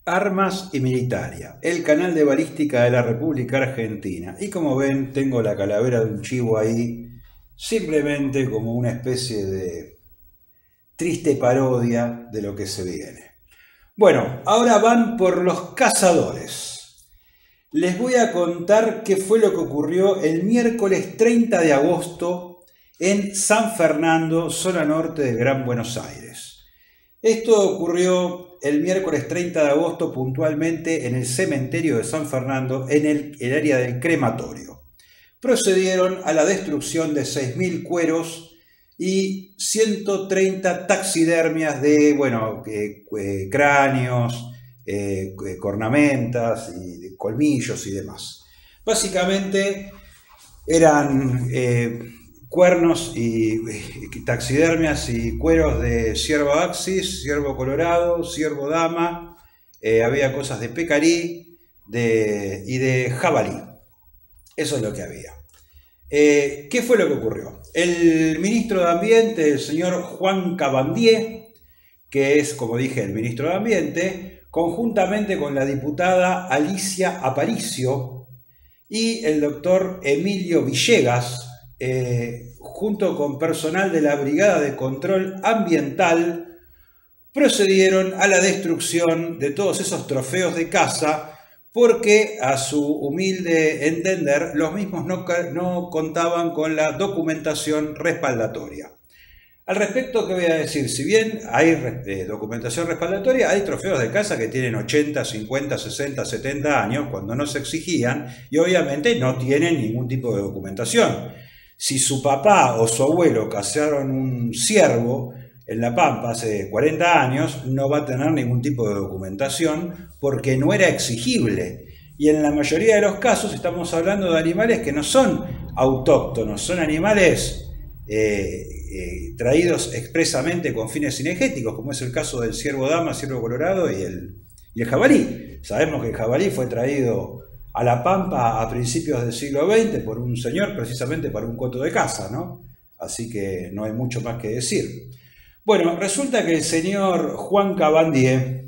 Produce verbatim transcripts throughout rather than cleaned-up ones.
Armas y Militaria, el canal de balística de la República Argentina. Y como ven, tengo la calavera de un chivo ahí, simplemente como una especie de triste parodia de lo que se viene. Bueno, ahora van por los cazadores. Les voy a contar qué fue lo que ocurrió el miércoles treinta de agosto en San Fernando, zona norte del Gran Buenos Aires. Esto ocurrió el miércoles treinta de agosto puntualmente en el cementerio de San Fernando, en el, el área del crematorio. Procedieron a la destrucción de seis mil cueros y ciento treinta taxidermias de, bueno, eh, eh, cráneos, eh, cornamentas, y de colmillos y demás. Básicamente eran eh, cuernos y, y taxidermias y cueros de ciervo axis, ciervo colorado, ciervo dama, eh, había cosas de pecarí de, y de jabalí. Eso es lo que había. Eh, ¿Qué fue lo que ocurrió? El ministro de Ambiente, el señor Juan Cabandier, que es, como dije, el ministro de Ambiente, conjuntamente con la diputada Alicia Aparicio y el doctor Emilio Villegas, eh, junto con personal de la Brigada de Control Ambiental, procedieron a la destrucción de todos esos trofeos de caza, porque a su humilde entender los mismos no, no contaban con la documentación respaldatoria. Al respecto, ¿qué voy a decir? Si bien hay eh, documentación respaldatoria, hay trofeos de caza que tienen ochenta, cincuenta, sesenta, setenta años, cuando no se exigían, y obviamente no tienen ningún tipo de documentación. Si su papá o su abuelo cazaron un ciervo en La Pampa hace cuarenta años, no va a tener ningún tipo de documentación porque no era exigible. Y en la mayoría de los casos estamos hablando de animales que no son autóctonos, son animales eh, eh, traídos expresamente con fines cinegéticos, como es el caso del ciervo dama, ciervo colorado y el, y el jabalí. Sabemos que el jabalí fue traído a La Pampa a principios del siglo veinte por un señor precisamente para un coto de caza, ¿no? Así que no hay mucho más que decir. Bueno, resulta que el señor Juan Cabandier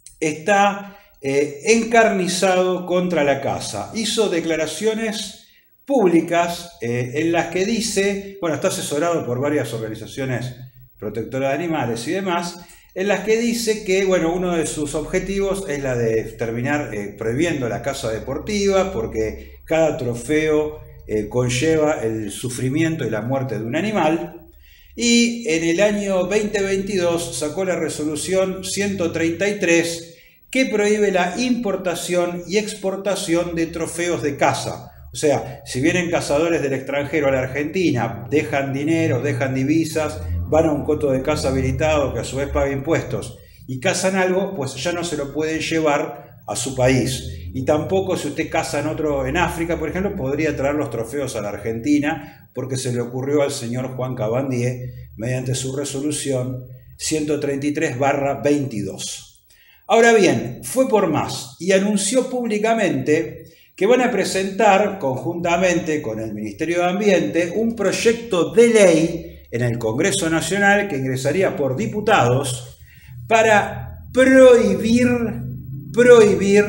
está eh, encarnizado contra la caza. Hizo declaraciones públicas eh, en las que dice, bueno, está asesorado por varias organizaciones protectoras de animales y demás, en las que dice que, bueno, uno de sus objetivos es la de terminar eh, prohibiendo la caza deportiva, porque cada trofeo eh, conlleva el sufrimiento y la muerte de un animal. Y en el año veinte veintidós sacó la resolución ciento treinta y tres que prohíbe la importación y exportación de trofeos de caza. O sea, si vienen cazadores del extranjero a la Argentina, dejan dinero, dejan divisas, van a un coto de caza habilitado que a su vez paga impuestos y cazan algo, pues ya no se lo pueden llevar a su país. Y tampoco si usted caza en otro, en África, por ejemplo, podría traer los trofeos a la Argentina, porque se le ocurrió al señor Juan Cabandier mediante su resolución ciento treinta y tres barra veintidós. Ahora bien, fue por más y anunció públicamente que van a presentar conjuntamente con el Ministerio de Ambiente un proyecto de ley en el Congreso Nacional que ingresaría por diputados para prohibir, prohibir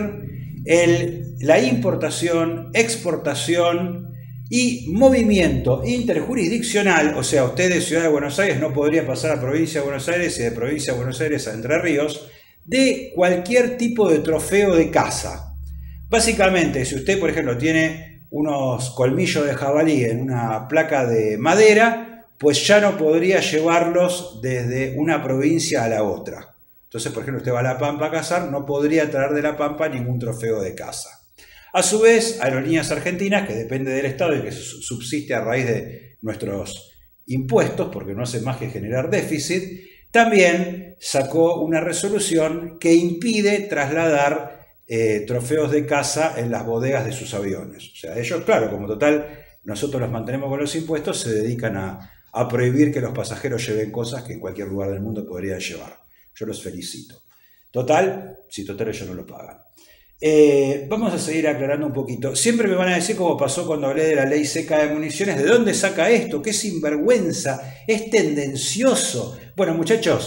el, la importación, exportación y movimiento interjurisdiccional. O sea, usted de Ciudad de Buenos Aires no podría pasar a Provincia de Buenos Aires y de Provincia de Buenos Aires a Entre Ríos, de cualquier tipo de trofeo de caza. Básicamente, si usted, por ejemplo, tiene unos colmillos de jabalí en una placa de madera, pues ya no podría llevarlos desde una provincia a la otra. Entonces, por ejemplo, usted va a La Pampa a cazar, no podría traer de La Pampa ningún trofeo de caza. A su vez, Aerolíneas Argentinas, que depende del Estado y que subsiste a raíz de nuestros impuestos, porque no hace más que generar déficit, también sacó una resolución que impide trasladar eh, trofeos de caza en las bodegas de sus aviones. O sea, ellos, claro, como total nosotros los mantenemos con los impuestos, se dedican a, a prohibir que los pasajeros lleven cosas que en cualquier lugar del mundo podrían llevar. Yo los felicito. Total, si total ellos no lo pagan. Eh, vamos a seguir aclarando un poquito. Siempre me van a decir, como pasó cuando hablé de la ley seca de municiones, ¿de dónde saca esto? ¿Qué sinvergüenza? ¿Es tendencioso? Bueno, muchachos,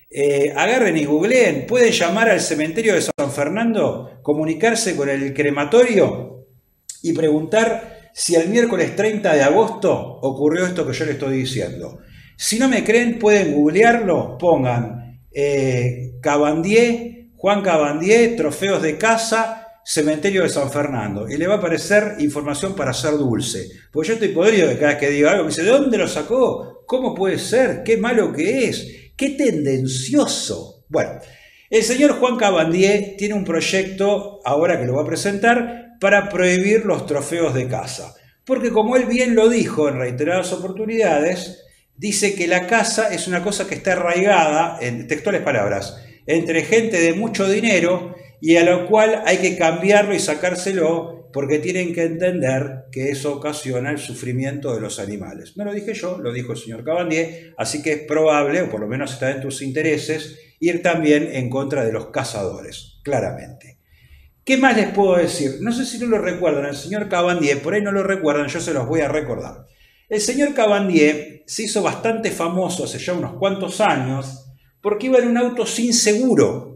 Eh, agarren y googleen, pueden llamar al cementerio de San Fernando, comunicarse con el crematorio y preguntar si el miércoles treinta de agosto ocurrió esto que yo les estoy diciendo. Si no me creen, pueden googlearlo, pongan eh, Cabandier, Juan Cabandier, trofeos de casa, cementerio de San Fernando, y le va a aparecer información para hacer dulce. Porque yo estoy podrido de cada vez que digo algo, me dice, ¿de dónde lo sacó? ¿Cómo puede ser? ¿Qué malo que es? ¡Qué tendencioso! Bueno, el señor Juan Cabandier tiene un proyecto, ahora que lo va a presentar, para prohibir los trofeos de caza. Porque como él bien lo dijo en reiteradas oportunidades, dice que la caza es una cosa que está arraigada, en textuales palabras, entre gente de mucho dinero y a lo cual hay que cambiarlo y sacárselo porque tienen que entender que eso ocasiona el sufrimiento de los animales. No lo dije yo, lo dijo el señor Cabandier, así que es probable, o por lo menos está en tus intereses, ir también en contra de los cazadores, claramente. ¿Qué más les puedo decir? No sé si no lo recuerdan, el señor Cabandier, por ahí no lo recuerdan, yo se los voy a recordar. El señor Cabandier se hizo bastante famoso hace ya unos cuantos años porque iba en un auto sin seguro.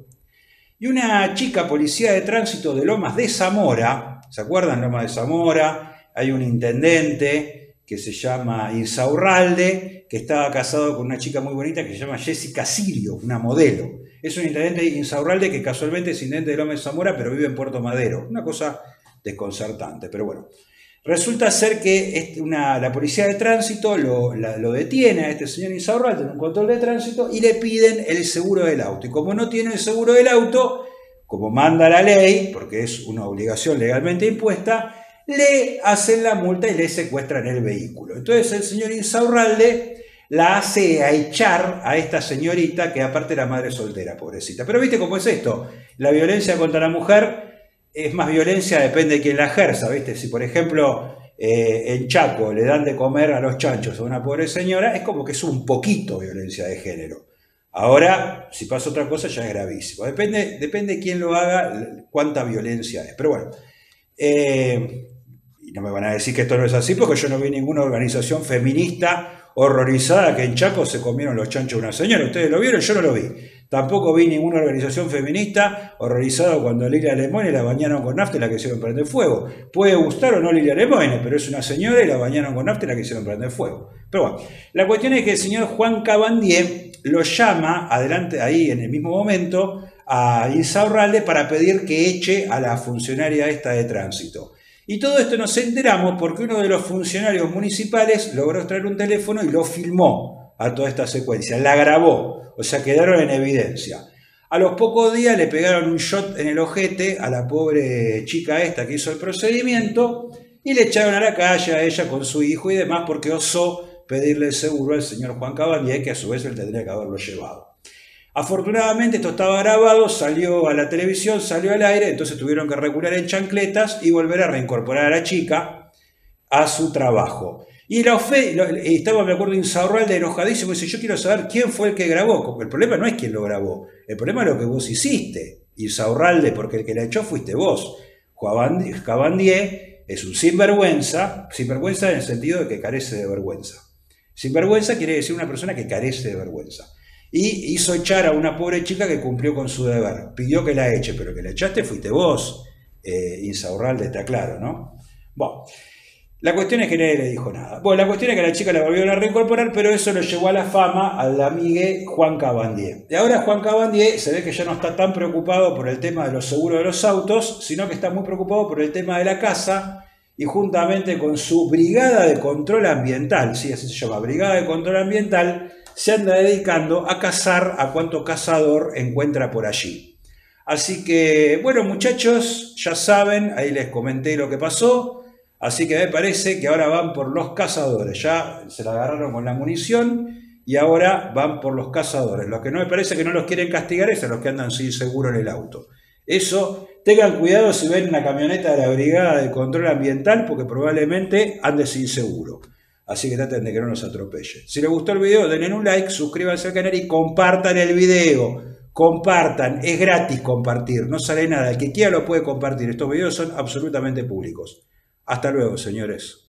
Y una chica policía de tránsito de Lomas de Zamora, ¿se acuerdan? Lomas de Zamora, hay un intendente que se llama Insaurralde, que estaba casado con una chica muy bonita que se llama Jessica Sirio, una modelo. Es un intendente Insaurralde que casualmente es intendente de Lomas de Zamora, pero vive en Puerto Madero. Una cosa desconcertante, pero bueno. Resulta ser que una, la policía de tránsito lo, la, lo detiene a este señor Insaurralde en un control de tránsito y le piden el seguro del auto. Y como no tiene el seguro del auto, como manda la ley, porque es una obligación legalmente impuesta, le hacen la multa y le secuestran el vehículo. Entonces el señor Insaurralde la hace a echar a esta señorita, que aparte era madre soltera, pobrecita. Pero ¿viste cómo es esto? La violencia contra la mujer es más violencia, depende de quién la ejerza, ¿viste? Si, por ejemplo, eh, en Chaco le dan de comer a los chanchos a una pobre señora, es como que es un poquito violencia de género. Ahora, si pasa otra cosa, ya es gravísimo. Depende, depende de quién lo haga, cuánta violencia es. Pero bueno, eh, y no me van a decir que esto no es así, porque yo no vi ninguna organización feminista horrorizada que en Chaco se comieron los chanchos de una señora. ¿Ustedes lo vieron? Yo no lo vi. Tampoco vi ninguna organización feminista horrorizada cuando Lilia Lemoine la bañaron con nafta y la quisieron prender fuego. Puede gustar o no Lilia Lemoine, pero es una señora y la bañaron con nafta y la quisieron prender fuego. Pero bueno, la cuestión es que el señor Juan Cabandier lo llama adelante, ahí en el mismo momento, a Insaurralde para pedir que eche a la funcionaria esta de tránsito. Y todo esto nos enteramos porque uno de los funcionarios municipales logró extraer un teléfono y lo filmó a toda esta secuencia, la grabó. O sea, quedaron en evidencia. A los pocos días le pegaron un shot en el ojete a la pobre chica esta que hizo el procedimiento y le echaron a la calle a ella con su hijo y demás porque osó pedirle el seguro al señor Juan Cabandier, que a su vez él tendría que haberlo llevado. Afortunadamente esto estaba grabado, salió a la televisión, salió al aire, entonces tuvieron que recular en chancletas y volver a reincorporar a la chica a su trabajo. Y la ofe estaba, me acuerdo, Insaurralde enojadísimo, y dice, yo quiero saber quién fue el que grabó. El problema no es quién lo grabó, el problema es lo que vos hiciste, Insaurralde, porque el que la echó fuiste vos. Cabandier es un sinvergüenza, sinvergüenza en el sentido de que carece de vergüenza. Sinvergüenza quiere decir una persona que carece de vergüenza. Y hizo echar a una pobre chica que cumplió con su deber, pidió que la eche, pero que la echaste fuiste vos, eh, Insaurralde, está claro, ¿no? Bueno. La cuestión es que nadie le dijo nada. Bueno, la cuestión es que la chica la volvieron a reincorporar, pero eso lo llevó a la fama al amigue Juan Cabandier. Y ahora Juan Cabandier se ve que ya no está tan preocupado por el tema de los seguros de los autos, sino que está muy preocupado por el tema de la caza y juntamente con su brigada de control ambiental, sí, así se llama, brigada de control ambiental, se anda dedicando a cazar a cuanto cazador encuentra por allí. Así que, bueno, muchachos, ya saben, ahí les comenté lo que pasó. Así que me parece que ahora van por los cazadores. Ya se la agarraron con la munición y ahora van por los cazadores. Lo que no me parece que no los quieren castigar es a los que andan sin seguro en el auto. Eso, tengan cuidado si ven una camioneta de la Brigada de Control Ambiental porque probablemente ande sin seguro. Así que traten de que no nos atropellen. Si les gustó el video, denle un like, suscríbanse al canal y compartan el video. Compartan, es gratis compartir, no sale nada. El que quiera lo puede compartir. Estos videos son absolutamente públicos. Hasta luego, señores.